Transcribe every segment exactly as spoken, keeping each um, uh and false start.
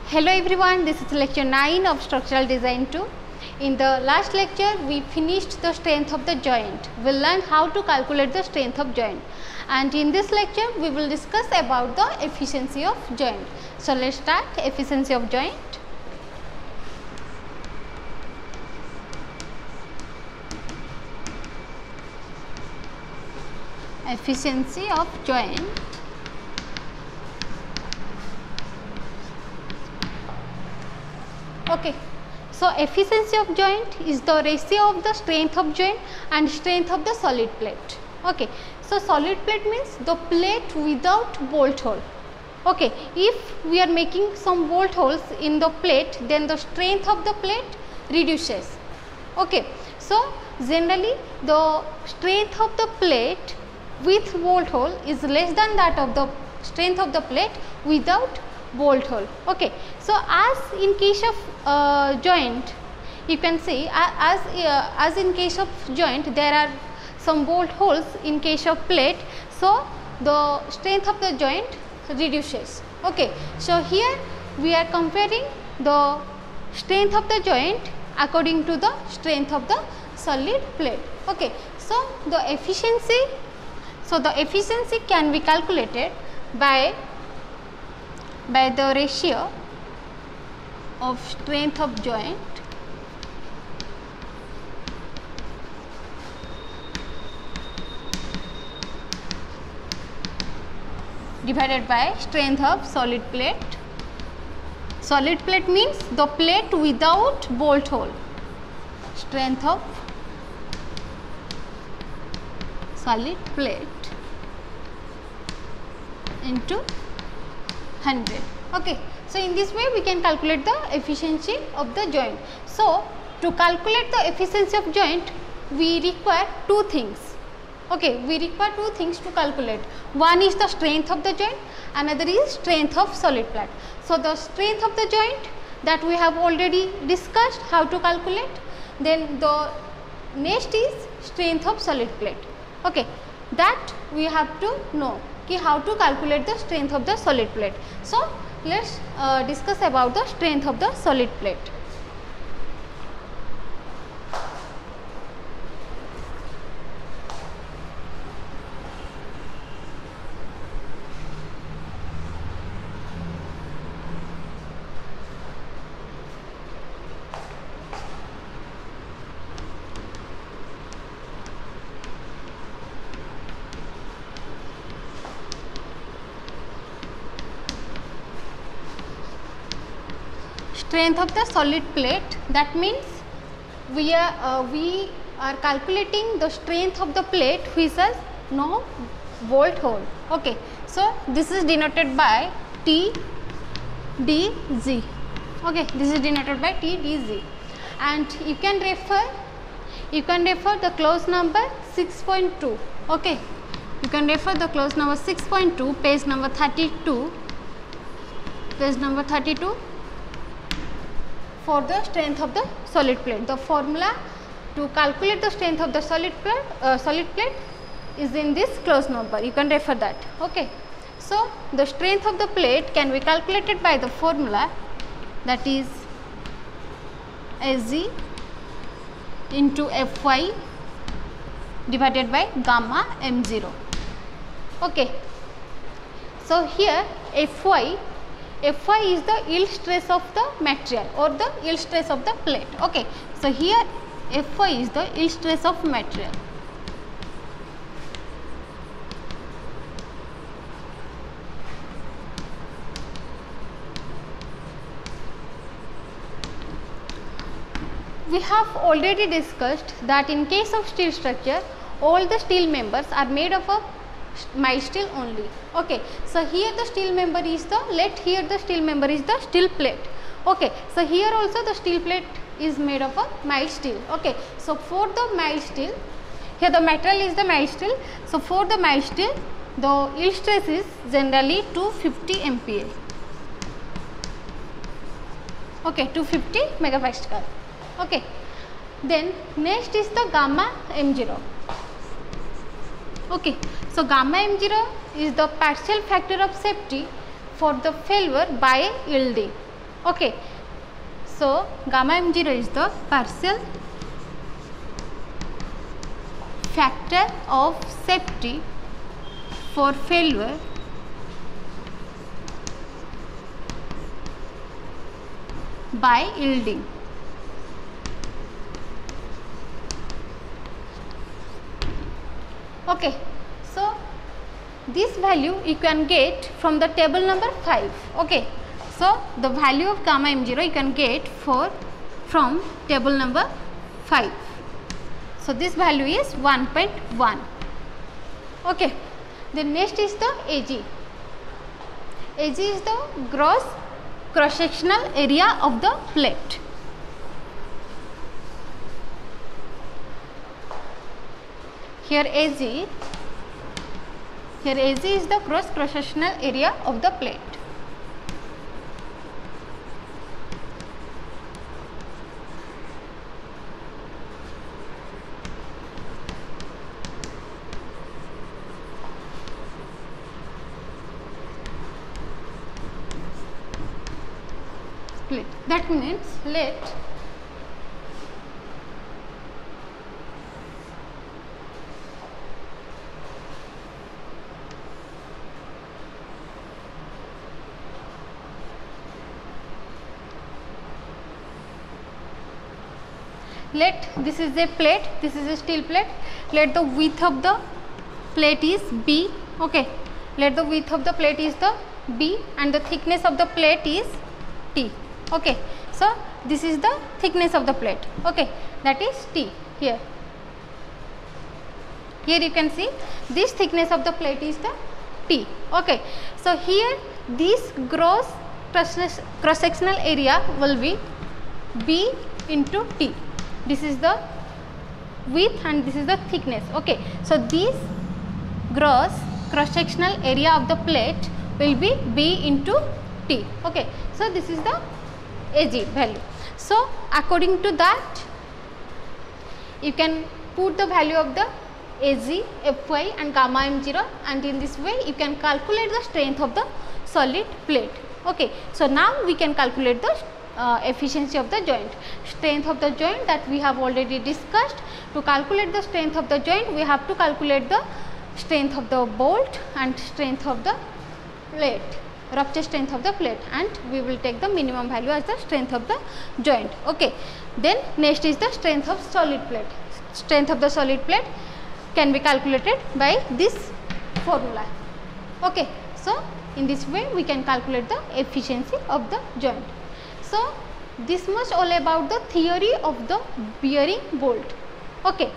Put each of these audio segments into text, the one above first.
Hello everyone, this is lecture nine of structural design two. In the last lecture we finished the strength of the joint. We will learn how to calculate the strength of joint, and in this lecture we will discuss about the efficiency of joint. So let's start. Efficiency of joint. Efficiency of joint. Okay, so efficiency of joint is the ratio of the strength of joint and strength of the solid plate. Okay, so solid plate means the plate without bolt hole. Okay, if we are making some bolt holes in the plate, then the strength of the plate reduces. Okay, so generally the strength of the plate with bolt hole is less than that of the strength of the plate without bolt hole. Okay, so as in case of uh, joint, you can see uh, as uh, as in case of joint there are some bolt holes in case of plate, so the strength of the joint reduces. Okay, so here we are comparing the strength of the joint according to the strength of the solid plate. Okay, so the efficiency so the efficiency can be calculated by by the ratio of strength of joint divided by strength of solid plate. Solid plate means the plate without bolt hole. Strength of solid plate into one hundred. Okay, so in this way we can calculate the efficiency of the joint. So to calculate the efficiency of joint we require two things. Okay, we require two things to calculate. One is the strength of the joint, another is strength of solid plate. So the strength of the joint that we have already discussed how to calculate. Then the next is strength of solid plate. Okay, that we have to know how to calculate the strength of the solid plate. So let's uh, discuss about the strength of the solid plate. Strength of the solid plate, that means we are uh, we are calculating the strength of the plate which has no bolt hole. Okay, so this is denoted by T D Z. Okay, this is denoted by T D Z, and you can refer you can refer the clause number six point two. Okay, you can refer the clause number six point two, page number thirty-two, page number thirty-two. For the strength of the solid plate, the formula to calculate the strength of the solid plate uh, solid plate is in this clause number. You can refer that. Okay, so the strength of the plate can be calculated by the formula, that is Sg into Fy divided by gamma m zero. Okay, so here Fy Fy is the yield stress of the material or the yield stress of the plate. Okay, so here Fy is the yield stress of material. We have already discussed that in case of steel structure all the steel members are made up of mild steel only. Okay, so here the steel member is the let here the steel member is the steel plate. Okay, so here also the steel plate is made of a mild steel. Okay, so for the mild steel, here the material is the mild steel. So for the mild steel the yield stress is generally two hundred fifty M P A. Okay, two hundred fifty megapascal. Okay, then next is the gamma m zero. Okay, so gamma m zero is the partial factor of safety for the failure by yielding. Okay. So gamma m zero is the partial factor of safety for failure by yielding. Okay, so this value you can get from the table number five. Okay, so the value of gamma m zero you can get for from table number five. So this value is one point one. Okay, then next is the A G. A G is the gross cross sectional area of the plate. Here A G, here A G is the gross cross sectional area of the plate. Plate. That means let let this is a plate, this is a steel plate. Let the width of the plate is B. Okay, let the width of the plate is the B and the thickness of the plate is T. Okay, so this is the thickness of the plate. Okay, that is T. Here here you can see this thickness of the plate is the T. Okay, so here this gross cross sectional area will be B into T. This is the width and this is the thickness. Okay, so this gross cross sectional area of the plate will be B into T. Okay, so this is the A G value. So according to that you can put the value of the A G, F Y and gamma m zero, and in this way you can calculate the strength of the solid plate. Okay, so now we can calculate the uh, efficiency of the joint. Strength of the joint that we have already discussed. To calculate the strength of the joint we have to calculate the strength of the bolt and strength of the plate, rupture strength of the plate, and we will take the minimum value as the strength of the joint. Okay, then next is the strength of solid plate. Strength of the solid plate can be calculated by this formula. Okay, so in this way we can calculate the efficiency of the joint. So this much all about the theory of the bearing bolt. Okay,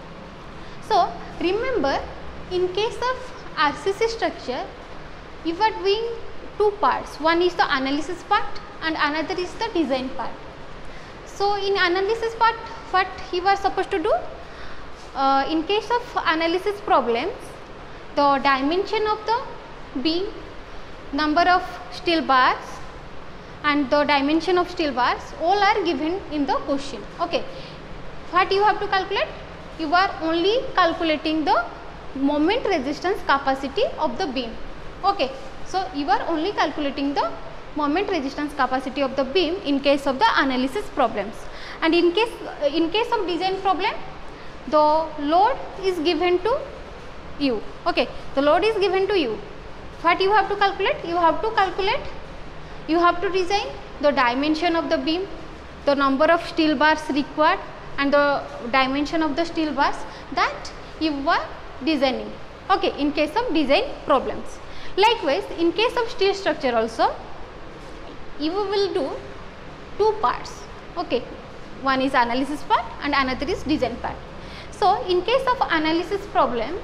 so remember, in case of R C C structure you are doing two parts. One is the analysis part and another is the design part. So in analysis part, what you are supposed to do? Uh, in case of analysis problems, the dimension of the beam, number of steel bars and the dimension of steel bars all are given in the question. Okay, what you have to calculate? You are only calculating the moment resistance capacity of the beam. Okay, so you are only calculating the moment resistance capacity of the beam in case of the analysis problems, and in case in case of design problem the load is given to you. Okay, the load is given to you. What you have to calculate? You have to calculate, you have to design the dimension of the beam, the number of steel bars required and the dimension of the steel bars that you are designing. Okay, in case of design problems. Likewise, in case of steel structure also you will do two parts. Okay, one is analysis part and another is design part. So in case of analysis problems,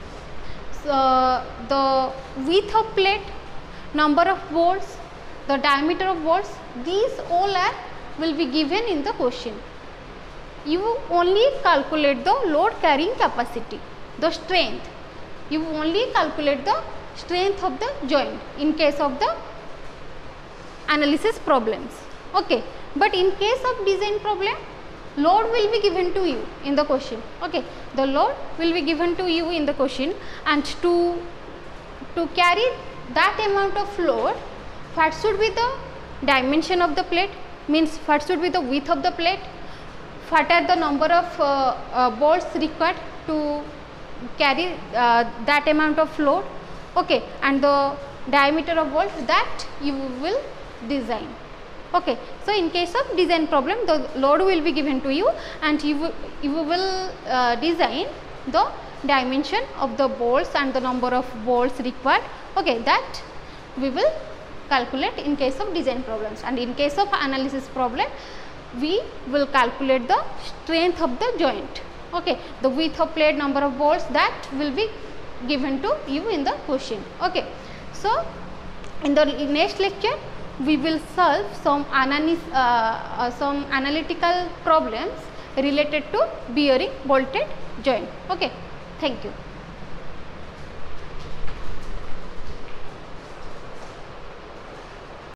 so the width of plate, number of bolts, the diameter of bolts, these all are will be given in the question. You only calculate the load carrying capacity, the strength. You only calculate the strength of the joint in case of the analysis problems. Okay, but in case of design problem, load will be given to you in the question. Okay, the load will be given to you in the question, and to to carry that amount of load, what should be the dimension of the plate, means what should be the width of the plate, what are the number of uh, uh, bolts required to carry uh, that amount of load, okay, and the diameter of bolts that you will design. Okay. So, in case of design problem, the load will be given to you and you, you will uh, design the dimension of the bolts and the number of bolts required, okay, that we will calculate in case of design problems, and in case of analysis problem we will calculate the strength of the joint, okay, the width of plate, number of bolts, that will be given to you in the question. Okay. So, in the next lecture we will solve some, analysis, uh, uh, some analytical problems related to bearing bolted joint. Okay. Thank you.